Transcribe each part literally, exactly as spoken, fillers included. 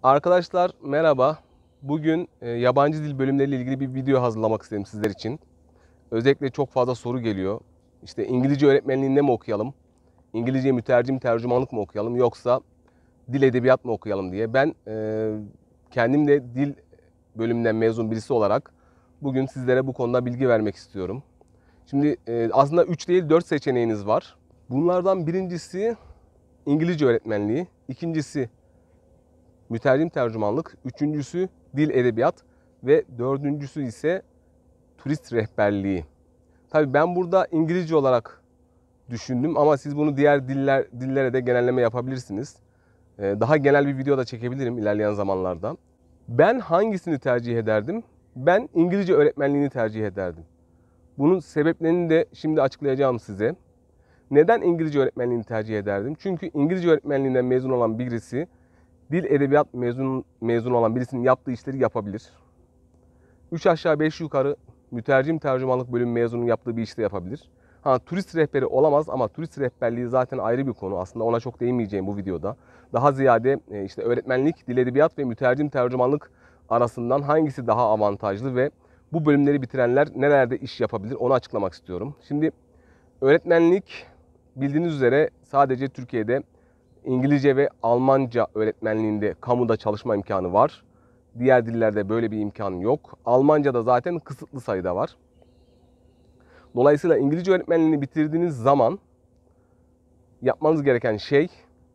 Arkadaşlar merhaba. Bugün e, yabancı dil bölümleriyle ilgili bir video hazırlamak istedim sizler için. Özellikle çok fazla soru geliyor. İşte İngilizce öğretmenliğinde mi okuyalım? İngilizce mütercim tercümanlık mı okuyalım? Yoksa dil edebiyat mı okuyalım diye. Ben e, kendim de dil bölümünden mezun birisi olarak bugün sizlere bu konuda bilgi vermek istiyorum. Şimdi e, aslında üç değil dört seçeneğiniz var. Bunlardan birincisi İngilizce öğretmenliği, ikincisi mütercim tercümanlık, üçüncüsü dil edebiyat ve dördüncüsü ise turist rehberliği. Tabii ben burada İngilizce olarak düşündüm ama siz bunu diğer diller dillere de genelleme yapabilirsiniz. Daha genel bir video da çekebilirim ilerleyen zamanlarda. Ben hangisini tercih ederdim? Ben İngilizce öğretmenliğini tercih ederdim. Bunun sebeplerini de şimdi açıklayacağım size. Neden İngilizce öğretmenliğini tercih ederdim? Çünkü İngilizce öğretmenliğinden mezun olan birisi dil edebiyat mezun, mezun olan birisinin yaptığı işleri yapabilir. Üç aşağı beş yukarı mütercim tercümanlık bölümü mezunun yaptığı bir işte yapabilir. Ha, turist rehberi olamaz ama turist rehberliği zaten ayrı bir konu. Aslında ona çok değinmeyeceğim bu videoda. Daha ziyade işte öğretmenlik, dil edebiyat ve mütercim tercümanlık arasından hangisi daha avantajlı ve bu bölümleri bitirenler nelerde iş yapabilir onu açıklamak istiyorum. Şimdi öğretmenlik bildiğiniz üzere sadece Türkiye'de İngilizce ve Almanca öğretmenliğinde kamuda çalışma imkanı var. Diğer dillerde böyle bir imkan yok. Almanca da zaten kısıtlı sayıda var. Dolayısıyla İngilizce öğretmenliğini bitirdiğiniz zaman yapmanız gereken şey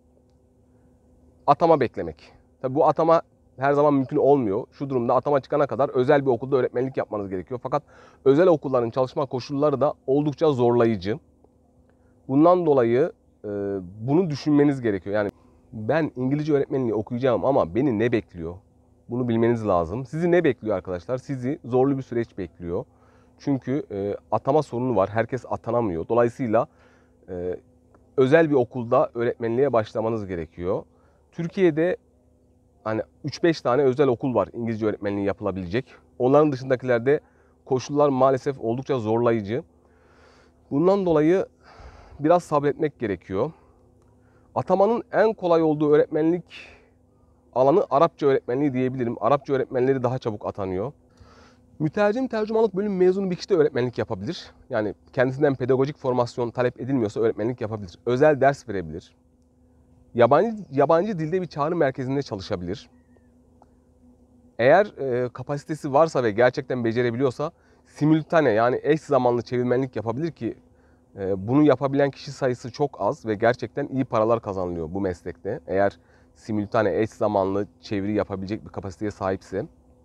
atama beklemek. Tabii bu atama her zaman mümkün olmuyor. Şu durumda atama çıkana kadar özel bir okulda öğretmenlik yapmanız gerekiyor. Fakat özel okulların çalışma koşulları da oldukça zorlayıcı. Bundan dolayı e, bunu düşünmeniz gerekiyor. Yani ben İngilizce öğretmenliği okuyacağım ama beni ne bekliyor? Bunu bilmeniz lazım. Sizi ne bekliyor arkadaşlar? Sizi zorlu bir süreç bekliyor. Çünkü e, atama sorunu var. Herkes atanamıyor. Dolayısıyla e, özel bir okulda öğretmenliğe başlamanız gerekiyor. Türkiye'de hani üç beş tane özel okul var İngilizce öğretmenliği yapılabilecek. Onların dışındakilerde koşullar maalesef oldukça zorlayıcı. Bundan dolayı biraz sabretmek gerekiyor. Atamanın en kolay olduğu öğretmenlik alanı Arapça öğretmenliği diyebilirim. Arapça öğretmenleri daha çabuk atanıyor. Mütercim tercümanlık bölüm mezunu bir kişi de öğretmenlik yapabilir. Yani kendisinden pedagojik formasyon talep edilmiyorsa öğretmenlik yapabilir. Özel ders verebilir. Yabancı, yabancı dilde bir çağrı merkezinde çalışabilir. Eğer e, kapasitesi varsa ve gerçekten becerebiliyorsa simültane yani eş zamanlı çevirmenlik yapabilir ki e, bunu yapabilen kişi sayısı çok az ve gerçekten iyi paralar kazanılıyor bu meslekte. Eğer simültane eş zamanlı çeviri yapabilecek bir kapasiteye sahipse.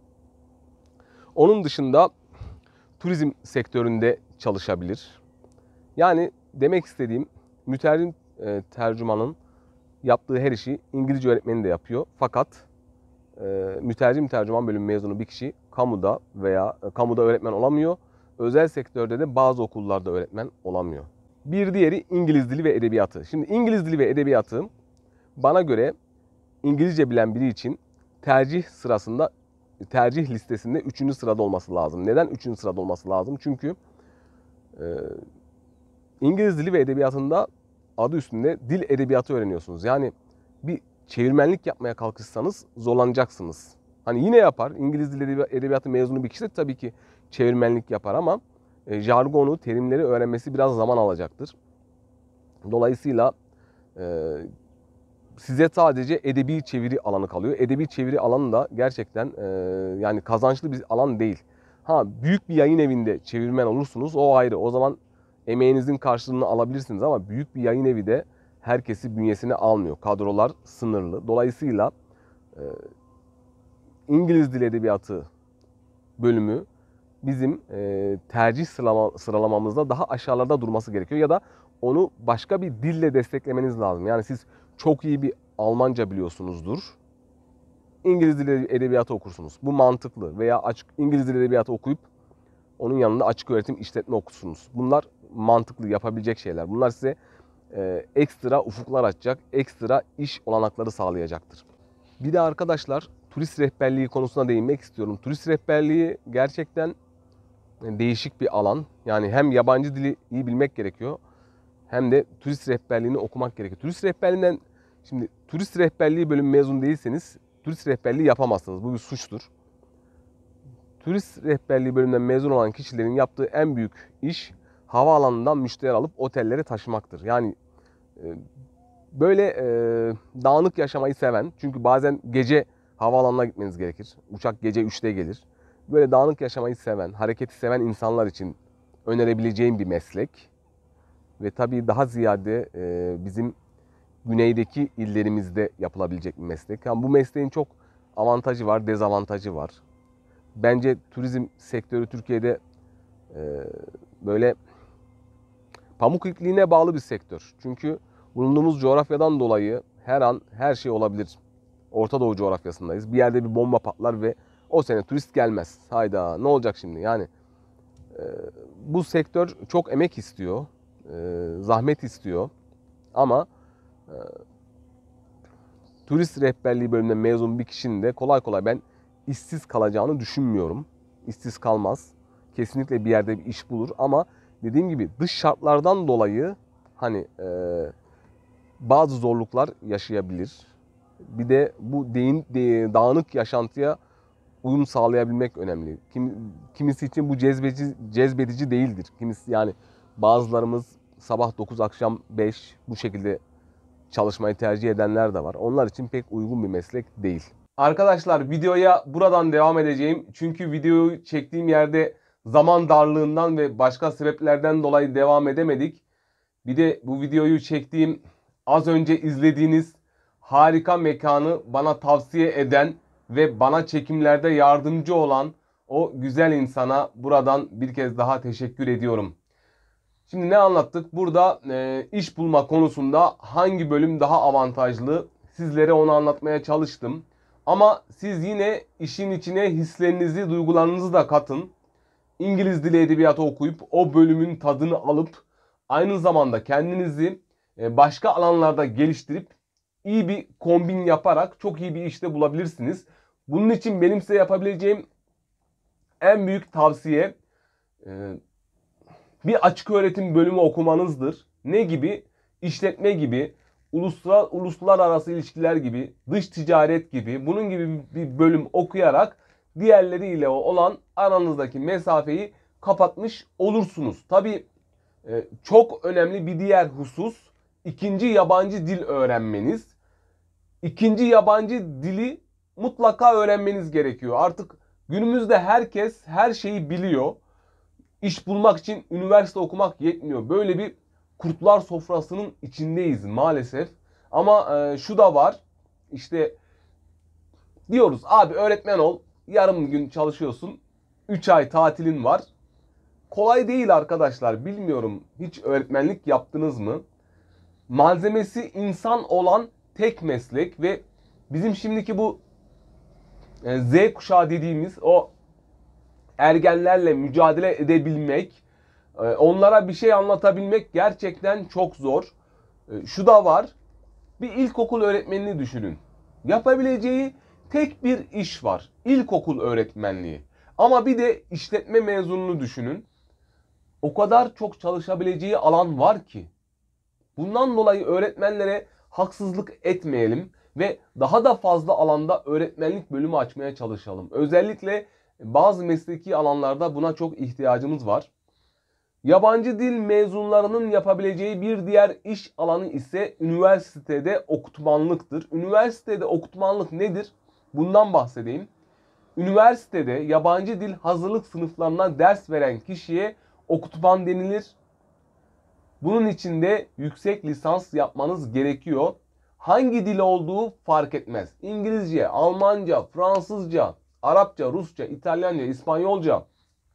Onun dışında turizm sektöründe çalışabilir. Yani demek istediğim mütercim e, tercümanın yaptığı her işi İngilizce öğretmeni de yapıyor. Fakat e, mütercim tercüman bölümü mezunu bir kişi kamuda veya e, kamuda öğretmen olamıyor. Özel sektörde de bazı okullarda öğretmen olamıyor. Bir diğeri İngiliz dili ve edebiyatı. Şimdi İngiliz dili ve edebiyatı bana göre İngilizce bilen biri için tercih sırasında, tercih listesinde üçüncü sırada olması lazım. Neden üçüncü sırada olması lazım? Çünkü e, İngiliz dili ve edebiyatında adı üstünde dil edebiyatı öğreniyorsunuz. Yani bir çevirmenlik yapmaya kalkışsanız zorlanacaksınız. Hani yine yapar. İngiliz dili edebiyatı mezunu bir kişi de tabii ki çevirmenlik yapar ama e, jargonu, terimleri öğrenmesi biraz zaman alacaktır. Dolayısıyla e, size sadece edebi çeviri alanı kalıyor. Edebi çeviri alanı da gerçekten e, yani kazançlı bir alan değil. Ha büyük bir yayın evinde çevirmen olursunuz o ayrı. O zaman emeğinizin karşılığını alabilirsiniz ama büyük bir yayın evi de herkesi bünyesine almıyor. Kadrolar sınırlı. Dolayısıyla e, İngiliz Dili Edebiyatı bölümü bizim e, tercih sıralama, sıralamamızda daha aşağılarda durması gerekiyor. Ya da onu başka bir dille desteklemeniz lazım. Yani siz çok iyi bir Almanca biliyorsunuzdur. İngiliz Dili Edebiyatı okursunuz. Bu mantıklı. Veya açık İngiliz Dili Edebiyatı okuyup onun yanında açık öğretim işletme okursunuz. Bunlar mantıklı yapabilecek şeyler. Bunlar size e, ekstra ufuklar açacak, ekstra iş olanakları sağlayacaktır. Bir de arkadaşlar turist rehberliği konusuna değinmek istiyorum. Turist rehberliği gerçekten değişik bir alan. Yani hem yabancı dili iyi bilmek gerekiyor hem de turist rehberliğini okumak gerekiyor. Turist rehberliğinden şimdi turist rehberliği bölümü mezun değilseniz turist rehberliği yapamazsınız. Bu bir suçtur. Turist rehberliği bölümünden mezun olan kişilerin yaptığı en büyük iş havaalanından müşteri alıp otellere taşımaktır. Yani e, böyle e, dağınık yaşamayı seven, çünkü bazen gece havaalanına gitmeniz gerekir. Uçak gece üçte gelir. Böyle dağınık yaşamayı seven, hareketi seven insanlar için önerebileceğim bir meslek. Ve tabii daha ziyade e, bizim güneydeki illerimizde yapılabilecek bir meslek. Yani bu mesleğin çok avantajı var, dezavantajı var. Bence turizm sektörü Türkiye'de e, böyle pamuk ipliğine bağlı bir sektör. Çünkü bulunduğumuz coğrafyadan dolayı her an her şey olabilir. Orta Doğu coğrafyasındayız. Bir yerde bir bomba patlar ve o sene turist gelmez. Hayda, ne olacak şimdi? Yani e, bu sektör çok emek istiyor, e, zahmet istiyor. Ama e, turist rehberliği bölümünden mezun bir kişinin de kolay kolay ben işsiz kalacağını düşünmüyorum. İşsiz kalmaz. Kesinlikle bir yerde bir iş bulur ama dediğim gibi dış şartlardan dolayı hani e, bazı zorluklar yaşayabilir. Bir de bu deyin, de, dağınık yaşantıya uyum sağlayabilmek önemli. Kim, kimisi için bu cezbedici, cezbedici değildir. Kimisi yani bazılarımız sabah dokuz akşam beş bu şekilde çalışmayı tercih edenler de var. Onlar için pek uygun bir meslek değil. Arkadaşlar videoya buradan devam edeceğim. Çünkü videoyu çektiğim yerde zaman darlığından ve başka sebeplerden dolayı devam edemedik. Bir de bu videoyu çektiğim az önce izlediğiniz harika mekanı bana tavsiye eden ve bana çekimlerde yardımcı olan o güzel insana buradan bir kez daha teşekkür ediyorum. Şimdi ne anlattık? Burada e, iş bulma konusunda hangi bölüm daha avantajlı? Sizlere onu anlatmaya çalıştım. Ama siz yine işin içine hislerinizi, duygularınızı da katın. İngiliz dili edebiyatı okuyup o bölümün tadını alıp aynı zamanda kendinizi başka alanlarda geliştirip iyi bir kombin yaparak çok iyi bir işte bulabilirsiniz. Bunun için benim size yapabileceğim en büyük tavsiye bir açık öğretim bölümü okumanızdır. Ne gibi? İşletme gibi, uluslar, uluslararası ilişkiler gibi, dış ticaret gibi bunun gibi bir bölüm okuyarak diğerleriyle olan aranızdaki mesafeyi kapatmış olursunuz. Tabii çok önemli bir diğer husus ikinci yabancı dil öğrenmeniz. İkinci yabancı dili mutlaka öğrenmeniz gerekiyor. Artık günümüzde herkes her şeyi biliyor. İş bulmak için üniversite okumak yetmiyor. Böyle bir kurtlar sofrasının içindeyiz maalesef. Ama e, şu da var. İşte diyoruz abi öğretmen ol. Yarım gün çalışıyorsun. üç ay tatilin var. Kolay değil arkadaşlar. Bilmiyorum hiç öğretmenlik yaptınız mı? Malzemesi insan olan tek meslek ve bizim şimdiki bu e, Z kuşağı dediğimiz o ergenlerle mücadele edebilmek, onlara bir şey anlatabilmek gerçekten çok zor. Şu da var, bir ilkokul öğretmenini düşünün. Yapabileceği tek bir iş var, ilkokul öğretmenliği. Ama bir de işletme mezununu düşünün. O kadar çok çalışabileceği alan var ki. Bundan dolayı öğretmenlere haksızlık etmeyelim ve daha da fazla alanda öğretmenlik bölümü açmaya çalışalım. Özellikle bazı mesleki alanlarda buna çok ihtiyacımız var. Yabancı dil mezunlarının yapabileceği bir diğer iş alanı ise üniversitede okutmanlıktır. Üniversitede okutmanlık nedir? Bundan bahsedeyim. Üniversitede yabancı dil hazırlık sınıflarına ders veren kişiye okutman denilir. Bunun için de yüksek lisans yapmanız gerekiyor. Hangi dil olduğu fark etmez. İngilizce, Almanca, Fransızca, Arapça, Rusça, İtalyanca, İspanyolca.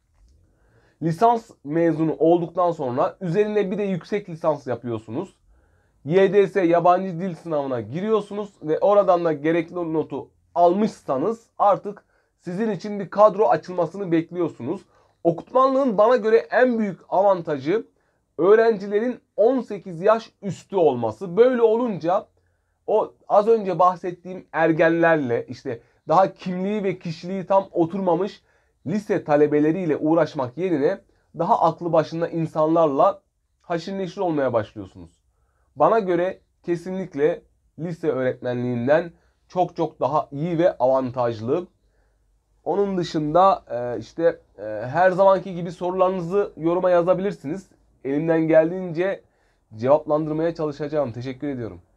Lisans mezunu olduktan sonra üzerine bir de yüksek lisans yapıyorsunuz. Y D S yabancı dil sınavına giriyorsunuz ve oradan da gerekli notu almışsanız artık sizin için bir kadro açılmasını bekliyorsunuz. Okutmanlığın bana göre en büyük avantajı öğrencilerin on sekiz yaş üstü olması. Böyle olunca o az önce bahsettiğim ergenlerle işte daha kimliği ve kişiliği tam oturmamış lise talebeleriyle uğraşmak yerine daha aklı başında insanlarla haşır neşir olmaya başlıyorsunuz. Bana göre kesinlikle lise öğretmenliğinden çok çok daha iyi ve avantajlı. Onun dışında e, işte e, her zamanki gibi sorularınızı yoruma yazabilirsiniz. Elimden geldiğince cevaplandırmaya çalışacağım. Teşekkür ediyorum.